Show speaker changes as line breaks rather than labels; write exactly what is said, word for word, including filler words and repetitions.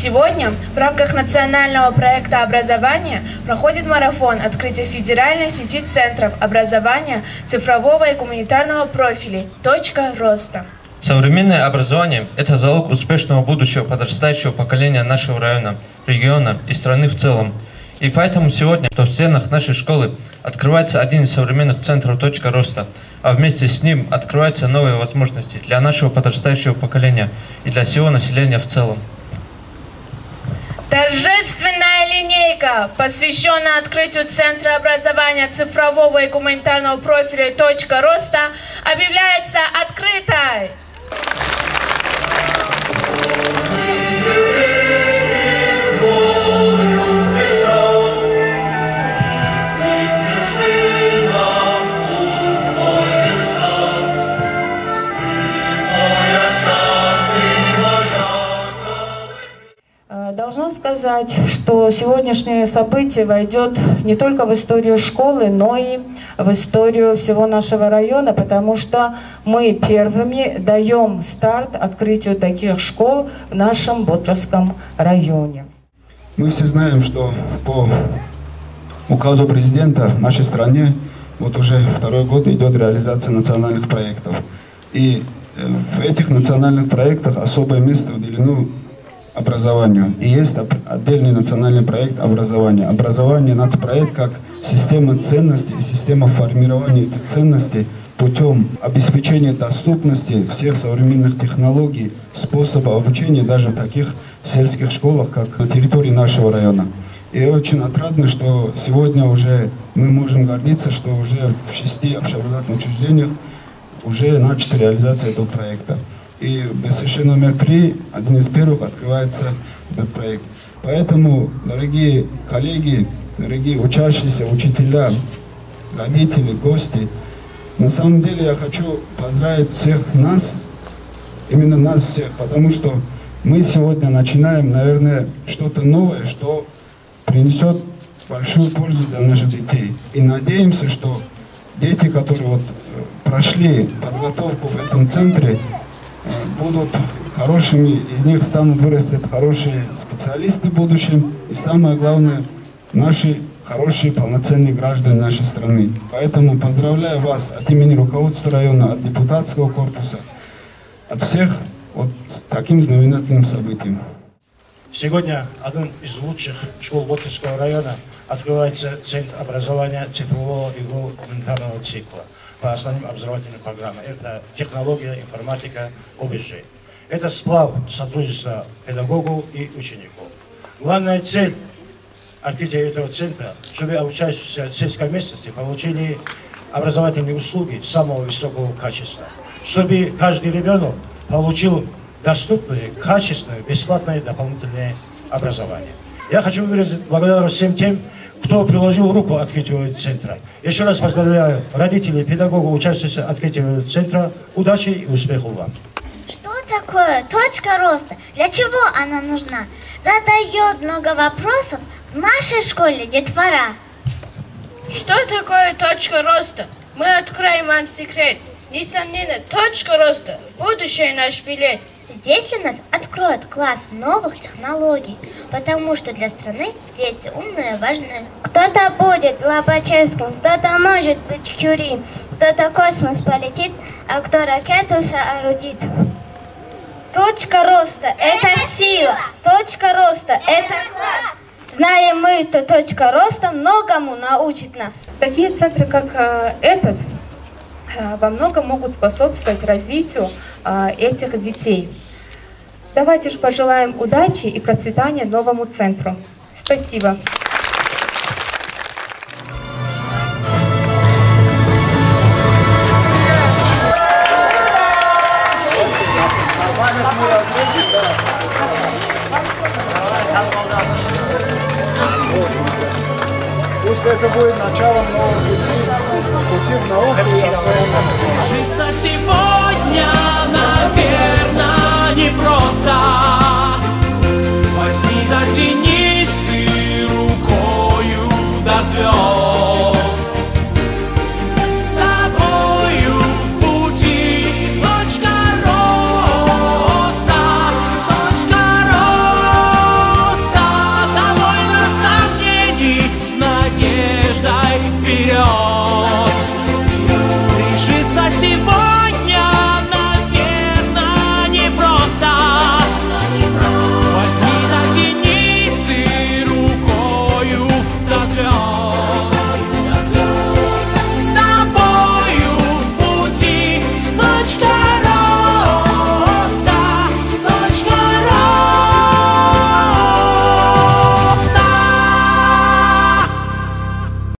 Сегодня в рамках национального проекта образования проходит марафон открытия федеральной сети центров образования цифрового и гуманитарного профилей «Точка роста».
Современное образование – это залог успешного будущего подрастающего поколения нашего района, региона и страны в целом. И поэтому сегодня в стенах нашей школы открывается один из современных центров «Точка роста», а вместе с ним открываются новые возможности для нашего подрастающего поколения и для всего населения в целом.
Торжественная линейка, посвященная открытию Центра образования цифрового и гуманитарного профиля «Точка роста», объявляется открытой.
Должна сказать, что сегодняшнее событие войдет не только в историю школы, но и в историю всего нашего района, потому что мы первыми даем старт открытию таких школ в нашем Ботровском районе.
Мы все знаем, что по указу президента в нашей стране вот уже второй год идет реализация национальных проектов. И в этих национальных проектах особое место уделено образованию. И есть отдельный национальный проект образования. Образование, нацпроект, как система ценностей, система формирования этих ценностей путем обеспечения доступности всех современных технологий, способов обучения даже в таких сельских школах, как на территории нашего района. И очень отрадно, что сегодня уже мы можем гордиться, что уже в шести общеобразовательных учреждениях уже начата реализация этого проекта. И в БСШ номер три, один из первых, открывается этот проект. Поэтому, дорогие коллеги, дорогие учащиеся, учителя, родители, гости, на самом деле я хочу поздравить всех нас, именно нас всех, потому что мы сегодня начинаем, наверное, что-то новое, что принесет большую пользу для наших детей. И надеемся, что дети, которые вот прошли подготовку в этом центре, будут хорошими, из них станут вырастать хорошие специалисты в будущем. И самое главное, наши хорошие полноценные граждане нашей страны. Поэтому поздравляю вас от имени руководства района, от депутатского корпуса, от всех вот с таким знаменательным событием.
Сегодня один из лучших школ Ботровского района открывается Центр образования цифрового и гуманитарного цикла по основным образовательным программам. Это технология, информатика, ОБЖ. Это сплав сотрудничества педагогов и учеников. Главная цель открытия этого центра, чтобы обучающиеся в сельской местности получили образовательные услуги самого высокого качества, чтобы каждый ребенок получил доступное, качественное, бесплатное дополнительное образование. Я хочу выразить благодарность всем тем, кто приложил руку к открытию центра. Еще раз поздравляю родителей, педагогов, учащихся открытия центра. Удачи и успехов вам.
Что такое точка роста? Для чего она нужна? Задает много вопросов в нашей школе детвора.
Что такое точка роста? Мы откроем вам секрет. Несомненно, точка роста – будущее наш билет.
Здесь для нас откроют класс новых технологий, потому что для страны дети умные, важные. Кто-то будет Лобачевским, кто-то может быть Кюри, кто-то в космос полетит, а кто ракету соорудит.
Точка роста – это сила, точка роста – это класс. Знаем мы, что точка роста многому научит нас.
Такие центры, как э, этот, э, во многом могут способствовать развитию э, этих детей. Давайте же пожелаем удачи и процветания новому центру. Спасибо.
Пусть это будет началом нового пути, пути в науку и освоение.
Житься сегодня, наверное, непросто.